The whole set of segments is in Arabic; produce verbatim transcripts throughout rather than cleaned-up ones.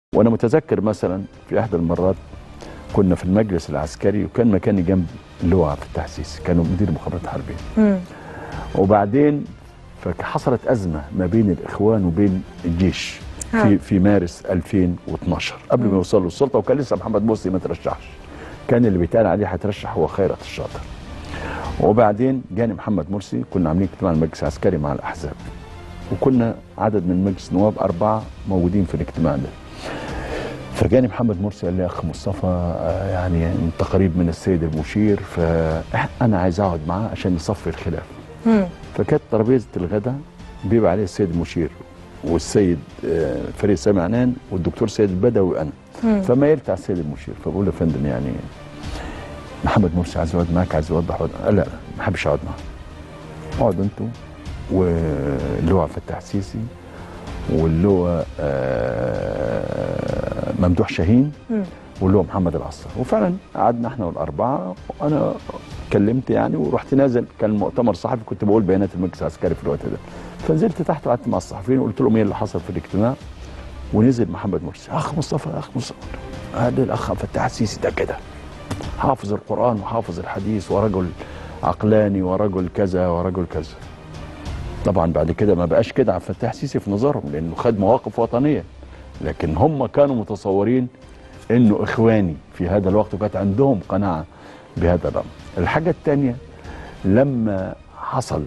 وانا متذكر مثلا في احدى المرات كنا في المجلس العسكري وكان مكاني جنب اللواء فتح السيسي، كانوا مدير مخابرات حربيه. وبعدين فحصلت ازمه ما بين الاخوان وبين الجيش في في مارس ألفين واثناشر قبل ما يوصلوا السلطه، وكان لسه محمد مرسي ما ترشحش، كان اللي بيتقال عليه هيترشح هو خيرت الشاطر. وبعدين جاني محمد مرسي، كنا عاملين اجتماع المجلس العسكري مع الاحزاب، وكنا عدد من مجلس النواب اربعه موجودين في الاجتماع ده. فجاني محمد مرسي قال لي يا اخ مصطفى يعني انت قريب من السيد المشير، فانا عايز اقعد معاه عشان نصفي الخلاف. فكانت ترابيزه الغداء بيبقى عليه السيد المشير والسيد فريد سامي عنان والدكتور سيد البدوي وانا. فميلت على السيد المشير فبقول له يا فندم يعني محمد مرسي عايز يقعد معاك، عايز يوضح. قال لا لا ما بحبش اقعد معاه، اقعدوا انتوا واللواء فتح السيسي واللواء ممدوح شاهين واللواء محمد العصار. وفعلا قعدنا احنا والاربعه، وانا اتكلمت يعني ورحت نازل، كان مؤتمر صحفي كنت بقول بيانات المجلس العسكري في الوقت ده. فنزلت تحت وقعدت مع الصحفيين وقلت لهم ايه اللي حصل في الاجتماع. ونزل محمد مرسي، اخ مصطفى اخ مصطفى قال الاخ فتح السيسي ده كده حافظ القران وحافظ الحديث ورجل عقلاني ورجل كذا ورجل كذا. طبعا بعد كده ما بقاش كده عبد الفتاح السيسي في نظرهم لانه خد مواقف وطنيه، لكن هم كانوا متصورين انه اخواني في هذا الوقت، وكانت عندهم قناعه بهذا الامر. الحاجه الثانيه لما حصل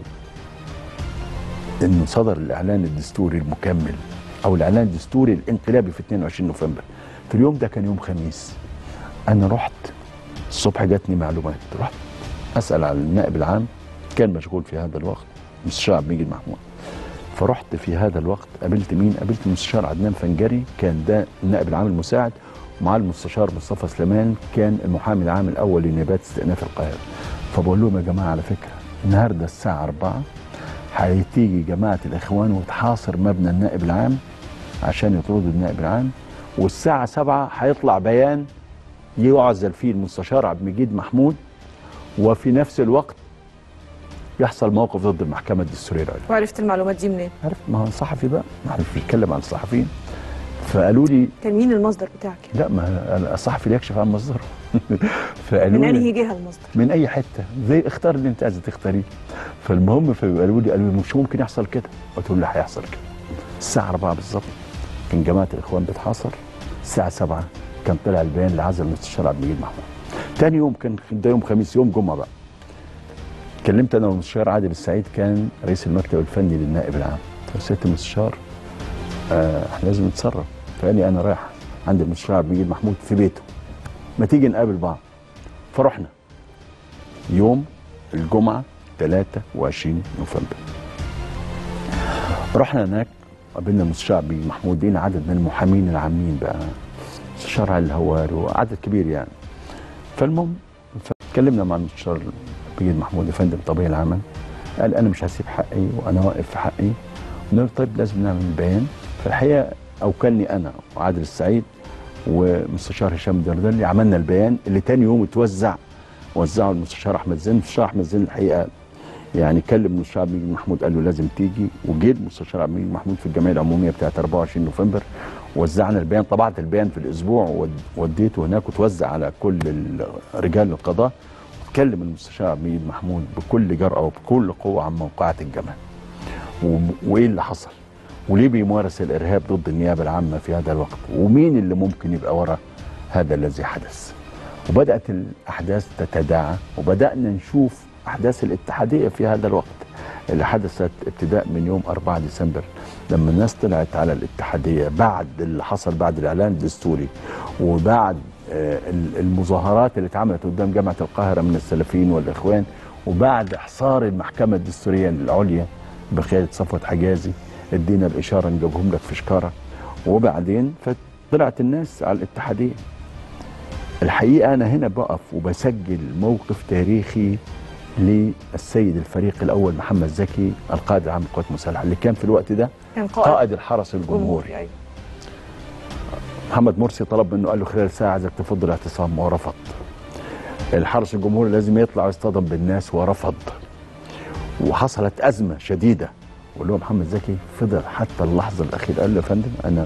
انه صدر الاعلان الدستوري المكمل او الاعلان الدستوري الانقلابي في اثنين وعشرين نوفمبر، في اليوم ده كان يوم خميس، انا رحت الصبح جاتني معلومات، رحت اسال على النائب العام كان مشغول في هذا الوقت مستشار عبد المجيد محمود. فرحت في هذا الوقت قابلت مين؟ قابلت المستشار عدنان فنجري، كان ده النائب العام المساعد، ومع المستشار مصطفى سليمان كان المحامي العام الاول لنيابات استئناف القاهره. فبقول لهم يا جماعه على فكره النهارده الساعه أربعة هتيجي جماعه الاخوان وتحاصر مبنى النائب العام عشان يطردوا النائب العام، والساعه سبعة هيطلع بيان يعزل فيه المستشار عبد المجيد محمود، وفي نفس الوقت يحصل موقف ضد المحكمه الدستوريه العليا. وعرفت المعلومات دي منين؟ عرفت، ما هو صحفي بقى، ما احنا بنتكلم عن الصحفيين. فقالوا لي كان مين المصدر بتاعك؟ لا ما الصحفي اللي يكشف عن مصدره. فقالوا من لي انهي جهه المصدر؟ من اي حته، زي اختار اللي انت عايز تختاريه. فالمهم فقالوا لي قالوا لي مش ممكن يحصل كده، قلت لهم لا هيحصل كده. الساعه أربعة بالظبط كان جماعه الاخوان بتحاصر، الساعه سبعة كان طلع البيان لعزل المستشار عبد المجيد محمود. ثاني يوم كان ده يوم خميس، يوم جمعه بقى كلمت انا والمستشار عادل السعيد كان رئيس المكتب الفني للنائب العام. فسيادة المستشار آه احنا لازم نتصرف. فقال لي انا رايح عند المستشار عبد المجيد محمود في بيته، ما تيجي نقابل بعض. فرحنا يوم الجمعه ثلاثة وعشرين نوفمبر، رحنا هناك قابلنا المستشار عبد المجيد محمود، بينا عدد من المحامين العامين بقى، المستشار علي الهواري وعدد كبير يعني. فالمهم اتكلمنا مع المستشار مجيد محمود يا فندم طبيعي العمل، قال انا مش هسيب حقي وانا واقف في حقي. قلنا له طيب لازم نعمل بيان. فالحقيقه اوكلني انا وعادل السعيد ومستشار هشام دردلي، عملنا البيان اللي تاني يوم اتوزع، وزعه المستشار احمد زين. المستشار احمد زين الحقيقه يعني كلم المستشار عبد المجيد محمود قال له لازم تيجي، وجه المستشار عبد المجيد محمود في الجمعيه العموميه بتاعت أربعة وعشرين نوفمبر، وزعنا البيان، طبعت البيان في الاسبوع ووديته هناك وتوزع على كل رجال القضاء. اتكلم المستشار عبد المجيد محمود بكل جرأة وبكل قوة عن موقعة الجمال وايه اللي حصل وليه بيمارس الارهاب ضد النيابة العامة في هذا الوقت، ومين اللي ممكن يبقى وراء هذا الذي حدث. وبدأت الاحداث تتداعى، وبدأنا نشوف احداث الاتحادية في هذا الوقت اللي حدثت ابتداء من يوم أربعة ديسمبر، لما الناس طلعت على الاتحادية بعد اللي حصل بعد الاعلان الدستوري، وبعد المظاهرات اللي اتعملت قدام جامعة القاهرة من السلفيين والإخوان، وبعد إحصار المحكمة الدستورية العليا بقيادة صفوت حجازي، ادينا الإشارة نجيبهم لك في شكارة. وبعدين فطلعت الناس على الاتحادية. الحقيقة أنا هنا بقف وبسجل موقف تاريخي للسيد الفريق الأول محمد زكي القائد العام للقوات المسلحة، اللي كان في الوقت ده كان قائد, قائد الحرس الجمهوري. يعني محمد مرسي طلب منه قال له خلال ساعه عايزك تفض الاعتصام، ورفض. الحرس الجمهوري لازم يطلع ويصطدم بالناس، ورفض. وحصلت ازمه شديده، واللي هو محمد زكي فضل حتى اللحظه الاخيره قال له يا فندم انا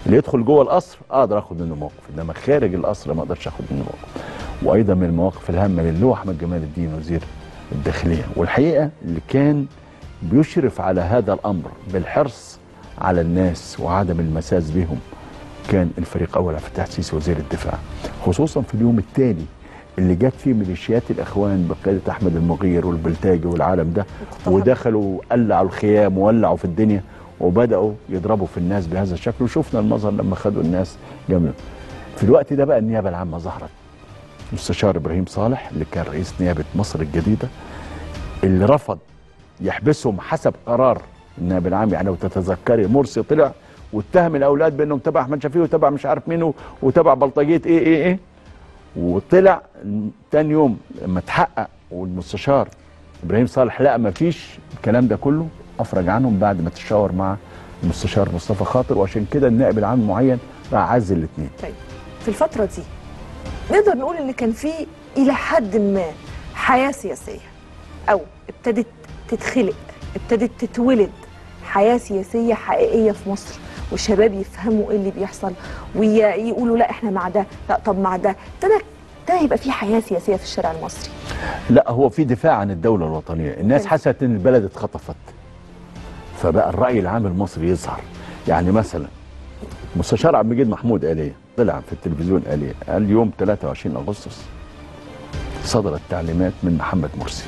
اللي يدخل جوه القصر اقدر اخد منه موقف، انما خارج القصر ما اقدرش اخد منه موقف. وايضا من المواقف الهامه اللي هو احمد جمال الدين وزير الداخليه، والحقيقه اللي كان بيشرف على هذا الامر بالحرص على الناس وعدم المساس بهم كان الفريق اول عبد الفتاح السيسي وزير الدفاع، خصوصا في اليوم التالي اللي جت فيه ميليشيات الاخوان بقياده احمد المغير والبلتاجي والعالم ده، ودخلوا قلعوا الخيام وولعوا في الدنيا وبداوا يضربوا في الناس بهذا الشكل، وشفنا المظهر لما خدوا الناس جمله. في الوقت ده بقى النيابه العامه ظهرت، مستشار ابراهيم صالح اللي كان رئيس نيابه مصر الجديده اللي رفض يحبسهم حسب قرار النائب العام. يعني لو تتذكري مرسي طلع واتهم الاولاد بانهم تبع احمد شفيق وتبع مش عارف مين وتبع بلطجيه ايه ايه ايه، وطلع تاني يوم لما اتحقق والمستشار ابراهيم صالح لقى ما فيش الكلام ده كله افرج عنهم بعد ما تشاور مع المستشار مصطفى خاطر، وعشان كده النائب العام المعين راح عزل الاثنين. طيب في الفتره دي نقدر نقول ان كان في الى حد ما حياه سياسيه، او ابتدت تتخلق، ابتدت تتولد حياه سياسيه حقيقيه في مصر، والشباب يفهموا ايه اللي بيحصل ويقولوا لا احنا مع ده، لا طب مع ده، ابتدى ده يبقى في حياه سياسيه في الشارع المصري. لا هو في دفاع عن الدوله الوطنيه، الناس حست ان البلد اتخطفت، فبقى الراي العام المصري يظهر. يعني مثلا مستشار عبد المجيد محمود قال ايه؟ طلع في التلفزيون قال ايه؟ قال يوم ثلاثة وعشرين أغسطس صدرت تعليمات من محمد مرسي.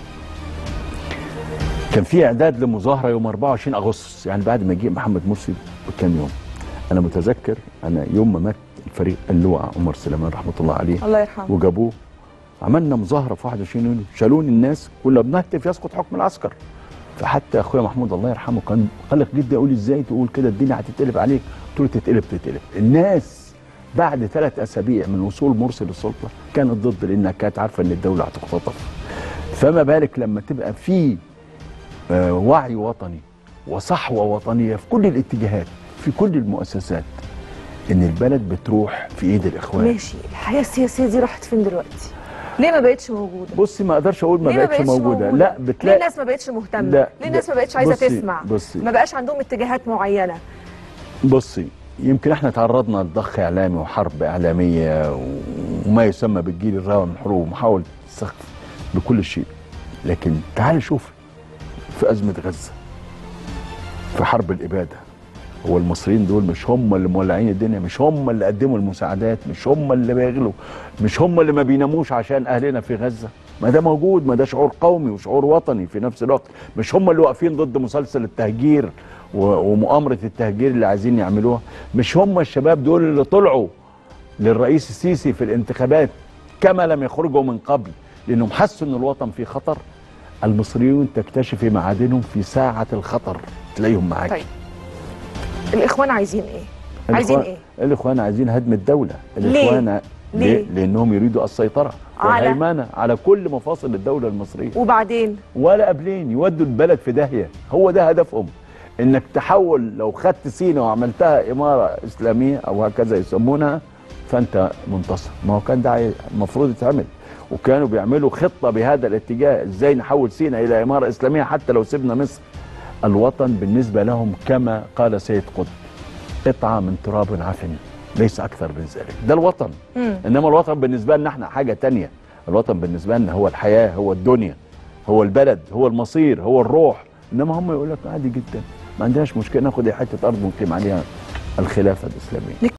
كان في اعداد لمظاهره يوم أربعة وعشرين أغسطس، يعني بعد ما جه محمد مرسي بكام يوم. انا متذكر انا يوم ما مات الفريق اللواء عمر سليمان رحمه الله عليه الله يرحمه وجابوه، عملنا مظاهره في واحد وعشرين يونيو، شالوني الناس كنا بنهتف يسقط حكم العسكر. فحتى اخويا محمود الله يرحمه كان قلق جدا يقول لي ازاي تقول كده الدنيا هتتقلب عليك؟ قلت له تتقلب تتقلب. الناس بعد ثلاث اسابيع من وصول مرسي للسلطه كانت ضد، لانها كانت عارفه ان الدوله هتختطف. فما بالك لما تبقى في آه وعي وطني وصحوه وطنيه في كل الاتجاهات في كل المؤسسات، ان البلد بتروح في ايد الاخوان. ماشي، الحياه السياسيه دي راحت فين دلوقتي؟ ليه ما بقتش موجوده؟ بصي ما اقدرش اقول ما بقتش موجوده. موجودة، لا بتلاقي ليه الناس ما بقتش مهتمه؟ ليه الناس ما بقتش عايزه بصي تسمع؟ بصي ما بقاش عندهم اتجاهات معينه. بصي يمكن احنا تعرضنا لضخ اعلامي وحرب اعلاميه وما يسمى بالجيل الرابع من الحروب ومحاوله السخف بكل شيء، لكن تعالي شوف في ازمه غزه، في حرب الاباده، هو المصريين دول مش هم اللي مولعين الدنيا، مش هم اللي قدموا المساعدات، مش هم اللي بيغلوا، مش هم اللي ما بيناموش عشان اهلنا في غزه؟ ما ده موجود، ما ده شعور قومي وشعور وطني في نفس الوقت. مش هم اللي واقفين ضد مسلسل التهجير ومؤامره التهجير اللي عايزين يعملوها؟ مش هم الشباب دول اللي طلعوا للرئيس السيسي في الانتخابات كما لم يخرجوا من قبل لانهم حسوا ان الوطن في خطر؟ المصريون تكتشفي معادنهم في ساعه الخطر تلاقيهم معاكي. طيب الاخوان عايزين ايه؟ عايزين ايه؟ الاخوان عايزين هدم الدوله. الاخوان ليه؟ ليه؟ لانهم يريدوا السيطره والهيمنه على كل مفاصل الدوله المصريه. وبعدين ولا قبلين يودوا البلد في داهيه، هو ده هدفهم. انك تحول لو خدت سينا وعملتها اماره اسلاميه او هكذا يسمونها فانت منتصر. ما هو كان ده المفروض يتعمل، وكانوا بيعملوا خطه بهذا الاتجاه، ازاي نحول سينا الى اماره اسلاميه حتى لو سيبنا مصر. الوطن بالنسبه لهم كما قال سيد قطب قطعه من تراب عفن ليس اكثر من ذلك. ده الوطن. مم. انما الوطن بالنسبه لنا احنا حاجه تانية. الوطن بالنسبه لنا هو الحياه، هو الدنيا، هو البلد، هو المصير، هو الروح. انما هم يقول لك عادي جدا ما عندناش مشكله ناخد حته ارض ونقيم عليها الخلافه الاسلاميه.